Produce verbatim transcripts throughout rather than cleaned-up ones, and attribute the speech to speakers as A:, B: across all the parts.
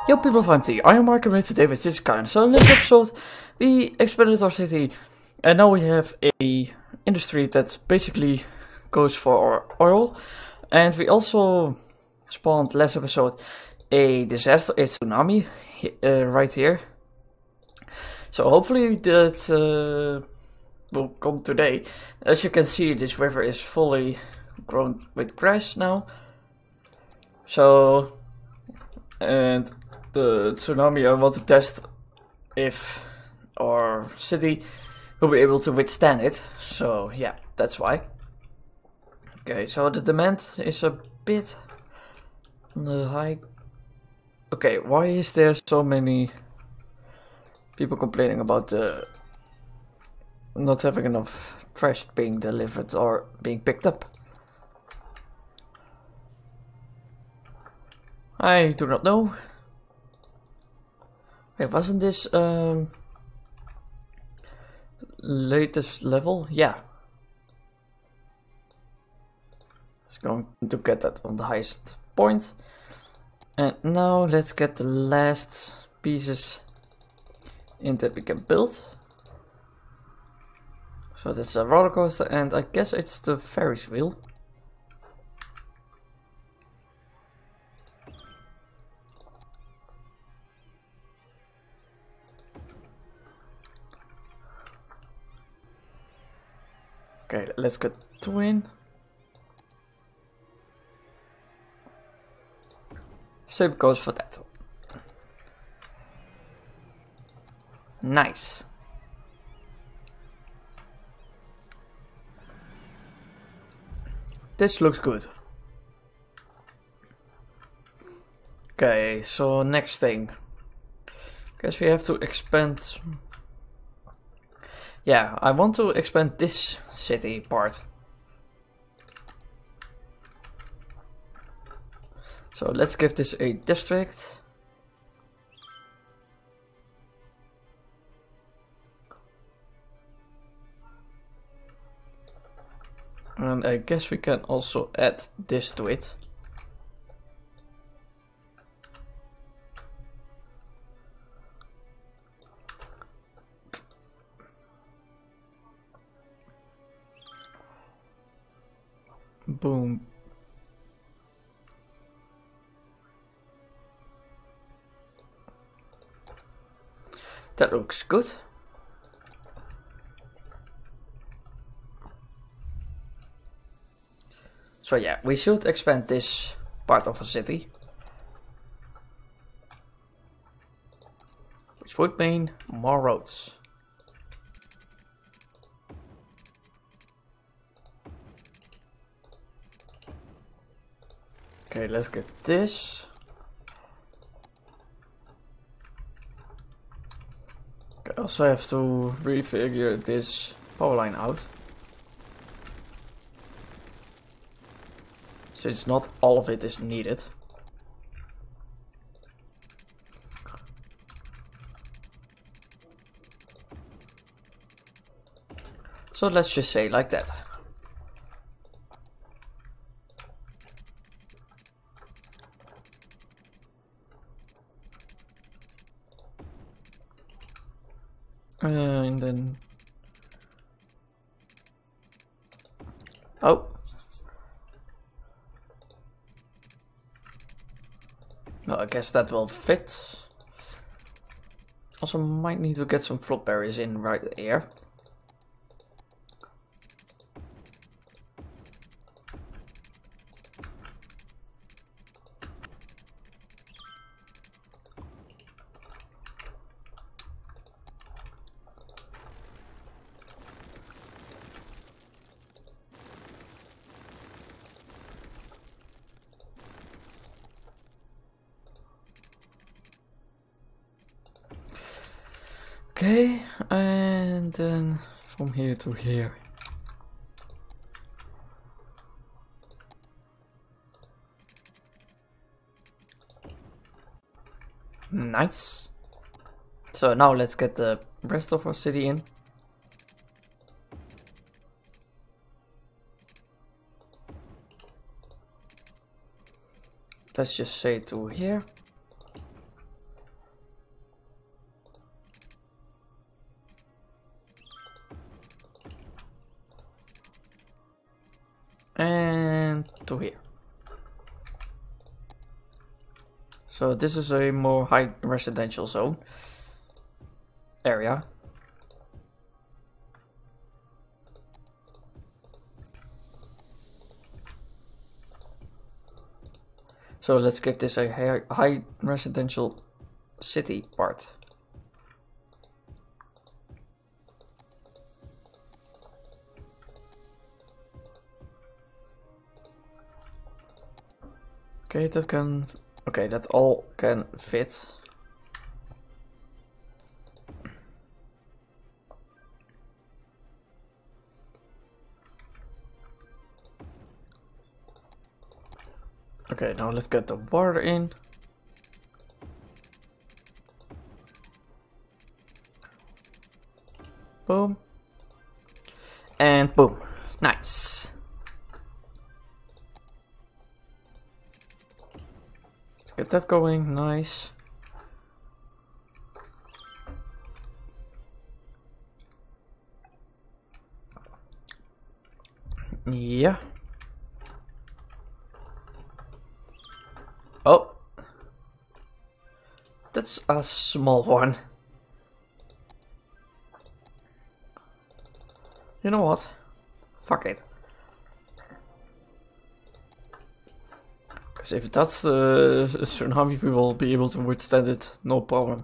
A: Yo people of M T, I am Mark and today with this kind. So in this episode we expanded our city and now we have a industry that basically goes for oil, and we also spawned last episode a disaster, a tsunami uh, right here. So hopefully that uh, will come today. As you can see, this river is fully grown with grass now. So, and the tsunami, I want to test if our city will be able to withstand it. So yeah, that's why. Okay, so the demand is a bit on the high. Okay, why is there so many people complaining about the not having enough trash being delivered or being picked up? I do not know. Wait, wasn't this um latest level? Yeah. It's going to get that on the highest point. And now let's get the last pieces in that we can build. So that's a roller coaster, and I guess it's the Ferris wheel. Okay, let's get twin. Same goes for that. Nice. This looks good. Okay, so next thing. Guess we have to expand. Yeah, I want to expand this city part. So let's give this a district. And I guess we can also add this to it. Boom. That looks good. So yeah, we should expand this part of a city, which would mean more roads. Okay, let's get this. I also have to refigure this power line out, since not all of it is needed. So let's just say like that. Uh, and then, oh, well, I guess that will fit. Also might need to get some flop berries in right here. Okay, and then from here to here. Nice. So now let's get the rest of our city in. Let's just say to here. to here. So this is a more high residential zone area. So let's give this a high, high residential city part. Okay, that can, okay, that all can fit. Okay, now let's get the water in. Boom. And boom. Nice. Get that going, nice. Yeah. Oh. That's a small one. You know what? Fuck it. Because if that's the tsunami, we will be able to withstand it, no problem.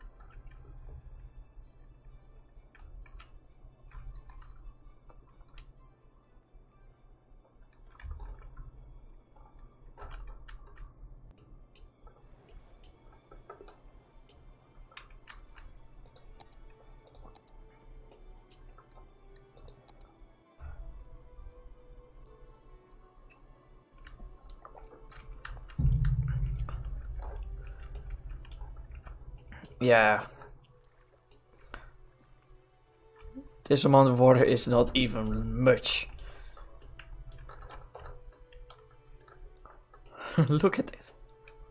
A: Yeah. This amount of water is not even much. Look at it.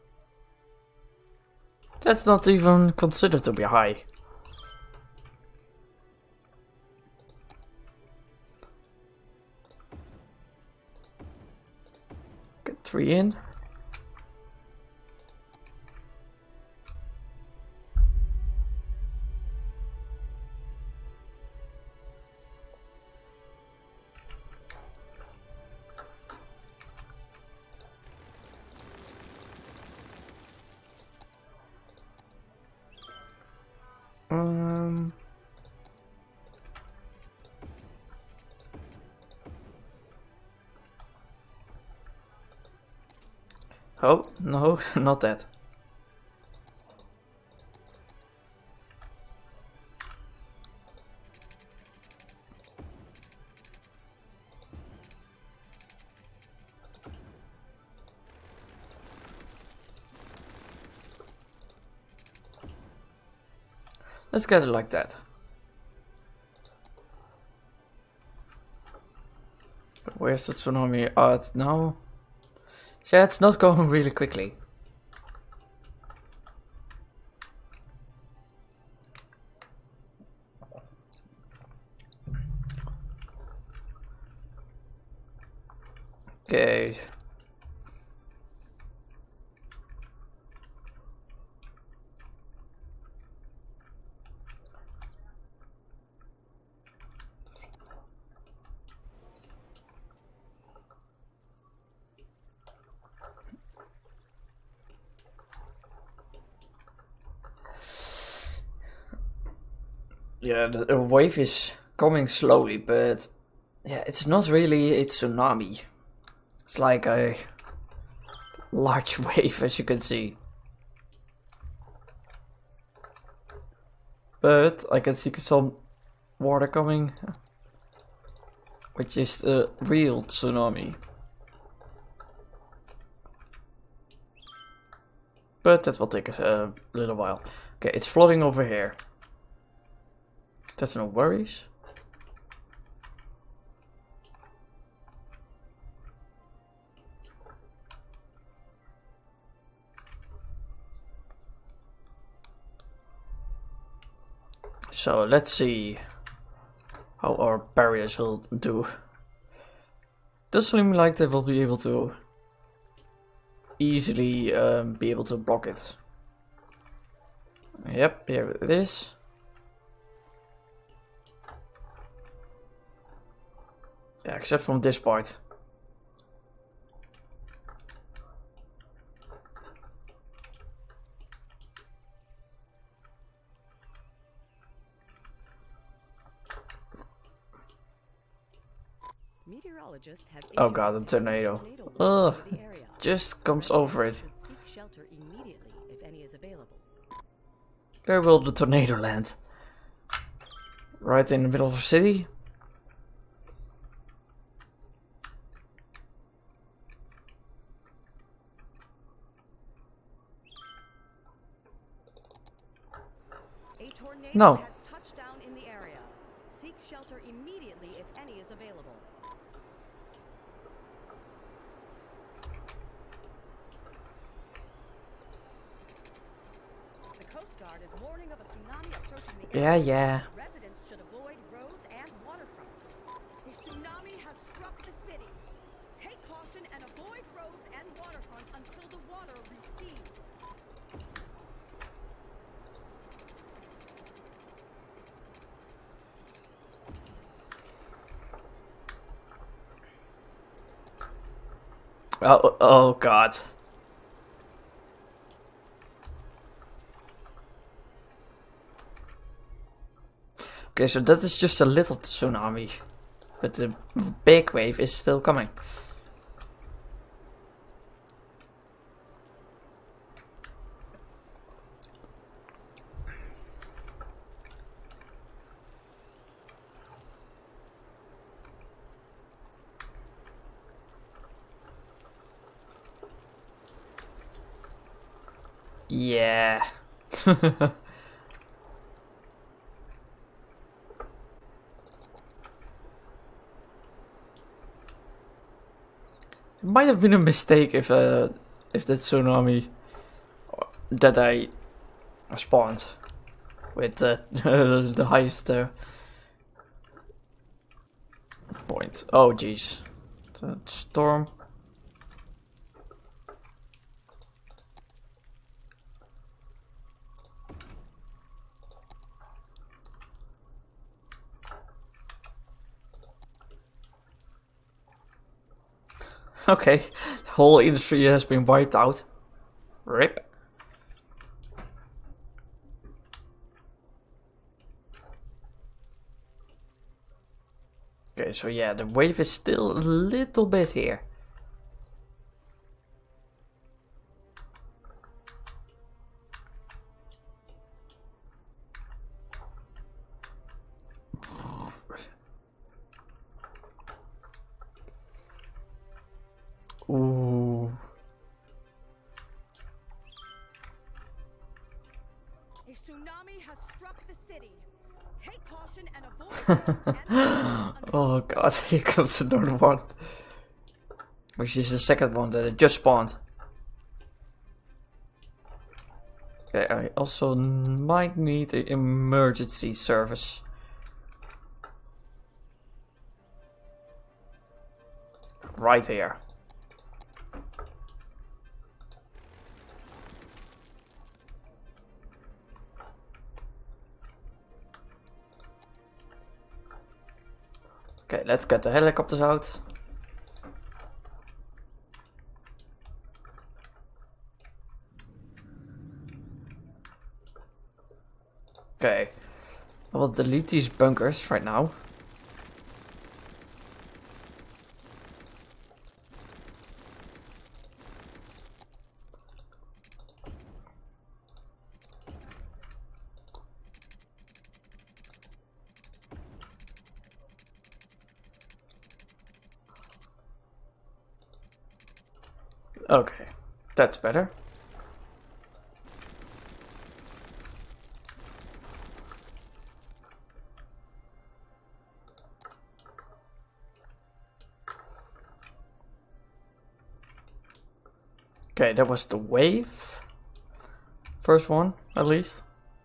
A: That's not even considered to be high. Get three in. Um. Oh, no, not that. Let's get it like that. Where's the tsunami at now? Yeah, it's not going really quickly. Okay. Yeah, the, the wave is coming slowly, but yeah, it's not really a tsunami. It's like a large wave, as you can see. But I can see some water coming, which is the real tsunami. But that will take a little while. Okay, it's flooding over here. That's no worries. So let's see how our barriers will do. does seem like they will be able to easily um, be able to block it. Yep, here it is. Yeah, except from this part.
B: Meteorologists have
A: Oh god, a tornado. Ugh, it just comes over it.
B: seek shelter immediately if any is available.
A: Where will the tornado land? Right in the middle of the city?
B: A tornado
A: No.
B: has touched down in the area. Seek shelter immediately if any is available. The Coast Guard is warning of a tsunami approaching the
A: Yeah,
B: area.
A: yeah.
B: Residents should avoid roads and waterfronts. A tsunami has struck the city. Take caution and avoid roads and waterfronts until the water recedes.
A: Oh, oh god. Okay, so that is just a little tsunami. But the big wave is still coming. Yeah. It might have been a mistake if uh if the tsunami that I spawned with uh, the highest uh, point. Oh jeez, the storm. Okay, the whole industry has been wiped out. Rip. Okay, so yeah, the wave is still a little bit here. Ooh.
B: A tsunami has struck the city. Take caution and avoid roads and waterfronts until
A: Oh god, here comes another one. Which is the second one that it just spawned. Okay, I also might need an emergency service. Right here. Okay, let's get the helicopters out. Okay, I will delete these bunkers right now. Okay, that's better. Okay, that was the wave. First one, at least.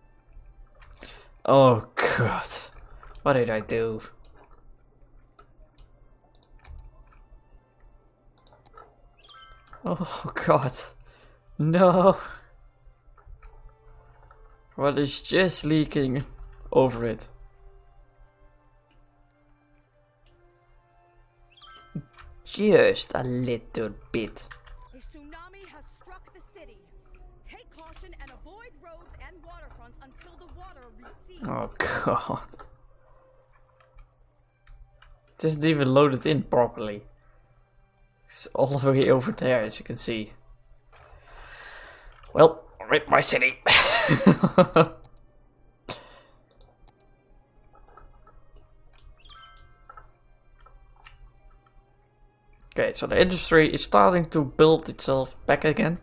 A: Oh god, what did I do? Oh god. No. What is just leaking over it? Just a little bit.
B: A tsunami has struck the city. Take caution and avoid roads and waterfronts until the water recedes.
A: Oh god. It isn't even loaded in properly. It's all the way over there, as you can see. Well, rip my city. Okay, so the industry is starting to build itself back again.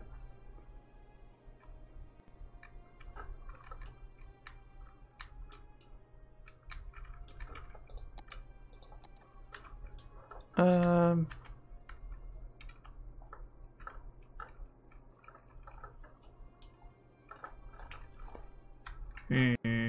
A: Um... Hmm.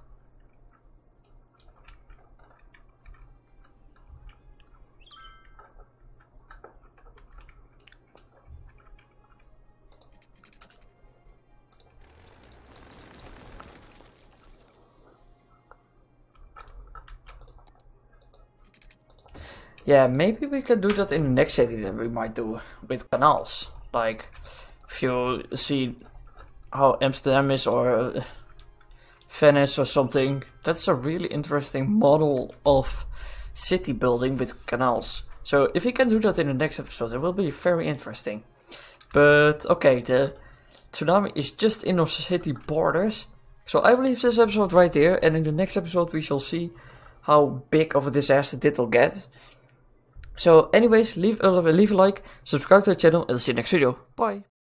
A: Yeah, maybe we can do that in the next city that we might do with canals. Like, if you see how Amsterdam is or uh, Venice or something, that's a really interesting model of city building with canals. So if we can do that in the next episode, it will be very interesting. But okay, the tsunami is just in our city borders. So I will leave this episode right here, and in the next episode we shall see how big of a disaster it will get. So anyways, leave, uh, leave a like, subscribe to the channel, and I'll see you next video. Bye!